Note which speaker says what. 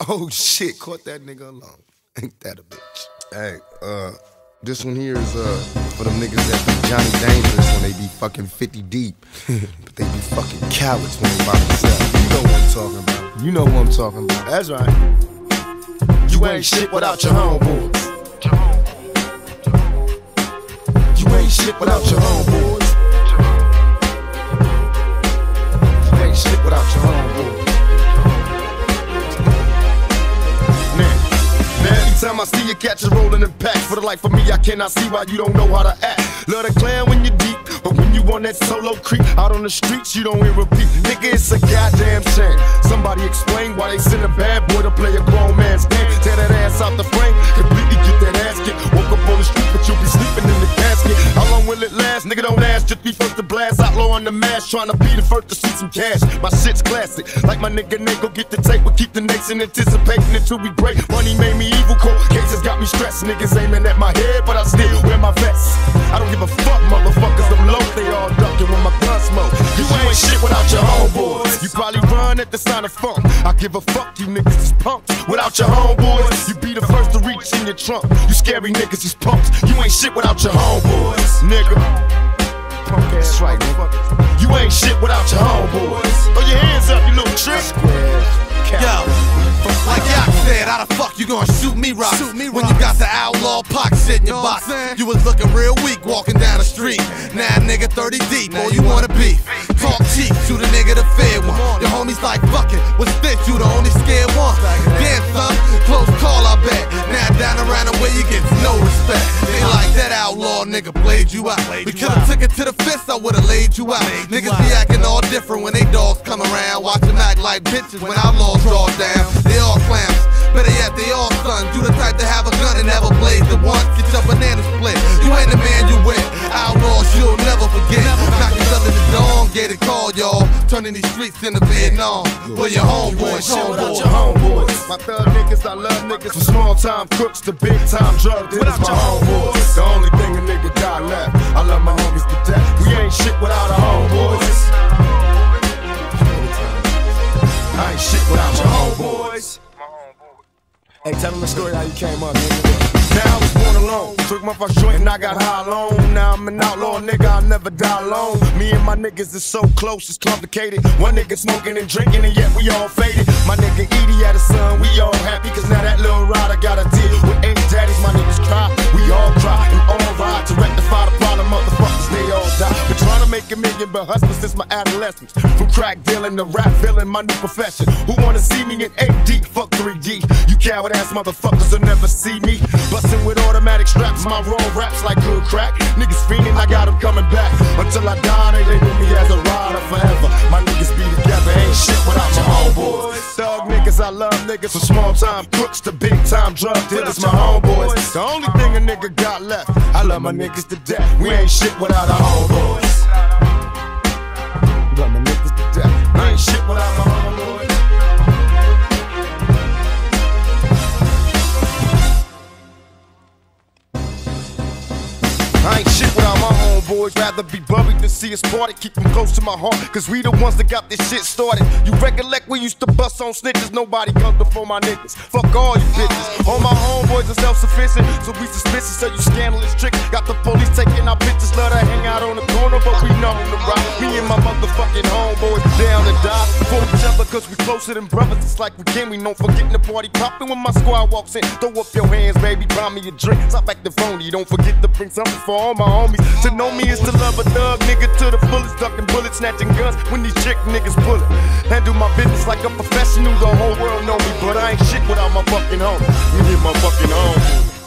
Speaker 1: Oh shit, caught that nigga alone. Ain't that a bitch? Hey, this one here is for them niggas that be Johnny Dangerous when they be fucking 50 deep. But they be fucking cowards when they by themselves. You know what I'm talking about. You know what I'm talking about. That's right. You ain't shit without your homeboys. You ain't shit without your homeboys. You ain't shit without your homeboys. Time I see you catch a rolling in packs. For the life of me, I cannot see why you don't know how to act. Love to clown when you're deep, but when you on that solo creep out on the streets, you don't hear a beat. Nigga, it's a goddamn shame. Somebody explain why they send a bad boy to play a grown man's game. Tear that ass out the frame, completely get that ass kicked. Woke up on the street, but you'll be sleeping in the casket. How long will it last? Nigga, don't ask, just be first to blast. Outlaw on the mask, trying to be the first to see some cash. My shit's classic, like my nigga Nate, go get the tape. We'll keep the nation anticipating until we break. Money made me evil. Cases got me stressed, niggas aiming at my head, but I still wear my vest. I don't give a fuck, motherfuckers, them low, they all ducking when my gun smoke. You ain't shit without your homeboys. You probably run at the sign of funk. I give a fuck, you niggas is punks. Without your homeboys, you be the first to reach in your trunk. You scary niggas is punks. You ain't shit without your homeboys, nigga. Punk ass right, nigga. You ain't shit without your homeboys. Throw your hands up, you little trick.
Speaker 2: Yo, like Yak said, how the fuck you gonna shoot me rocks when you got the outlaw pocket shit in your box? You was looking real weak walking down the street. Now nigga 30 deep, boy, you wanna beef. Talk cheap, shoot a nigga the fair one. Your homies like fucking, what's this? You the only scared one. Damn son, close call I bet. Now down around the way you get no respect. They like that outlaw nigga played you out. We could've took it to the fist, I would've laid you out. Niggas be acting all different when they dogs come around. Watch them act like bitches when outlaws draw down. They all clowns, better yet they all sons. You the type to have a gun and never blaze it once. Get your banana split, you ain't the man you with. Outlaws you'll never forget. Knocking under the dawn, get it called y'all. Turning these streets into Vietnam. For your homeboys,
Speaker 1: without your homeboys. My thug niggas, I love niggas. From small time crooks to big time drug dealers. My homeboys, the only thing a nigga got left. I love my homies to death. We ain't shit without our homeboys. I ain't shit without your homeboys. Hey, tell them the story how you came up, nigga. Now I was born alone, took my first joint and I got high alone. Now I'm an outlaw nigga, I'll never die alone. Me and my niggas is so close, it's complicated. One nigga smoking and drinking and yet we all faded. My nigga Edie had a son, we all happy. Cause now that little rider got a deal with 8 daddies. My niggas cry, we all cry and all ride to rectify the problem. Motherfuckers, they all die. Been trying to make a million but hustling since my adolescence. From crack dealing to rap villain, my new profession. Who wanna see me in 8D? Fuck 3D. You coward ass motherfuckers will never see me. Bustin' with automatic straps, my raw raps like good crack. Niggas fiending, I got them coming back. Until I die, they label me as a rider forever. My niggas be together, ain't shit without your homeboys. Thug niggas, I love niggas. From small time crooks to big time drug dealers, my homeboys. The only thing a nigga got left, I love my niggas to death. We ain't shit without our homeboys. Love my niggas to death. I ain't shit without my homeboys. I ain't shit without my homeboys. Rather be buried than see us party. Keep them close to my heart, cause we the ones that got this shit started. You recollect we used to bust on snitches. Nobody comes before my niggas. Fuck all you bitches. All my homeboys are self-sufficient, so we suspicious. So you scandalous tricks. Got the police taking our pictures. Love to hang out on the corner, but we know the rock. Me and my motherfucking homeboys down to die for each other, cause we closer than brothers. It's like we can, we know forgetting the party popping when my squad walks in. Throw up your hands, baby, buy me a drink. Stop acting phony, don't forget to bring something for all my homies. To know me is to love a thug nigga to the fullest, ducking bullets, snatching guns when these chick niggas pull it. Handle my business like a professional, the whole world know me, but I ain't shit without my fucking home. Me and my fucking home.